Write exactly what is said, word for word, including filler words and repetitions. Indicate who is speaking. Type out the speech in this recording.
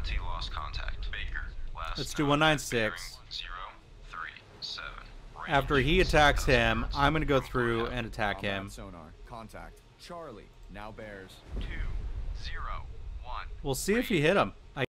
Speaker 1: Bounty lost contact. Baker, last
Speaker 2: Let's do one nine six.
Speaker 1: zero three seven.
Speaker 2: After he attacks him, I'm going to go through and attack him.
Speaker 3: Sonar. Contact. Charlie. Now bears.
Speaker 1: Two zero one.
Speaker 2: We'll see if he hit him. I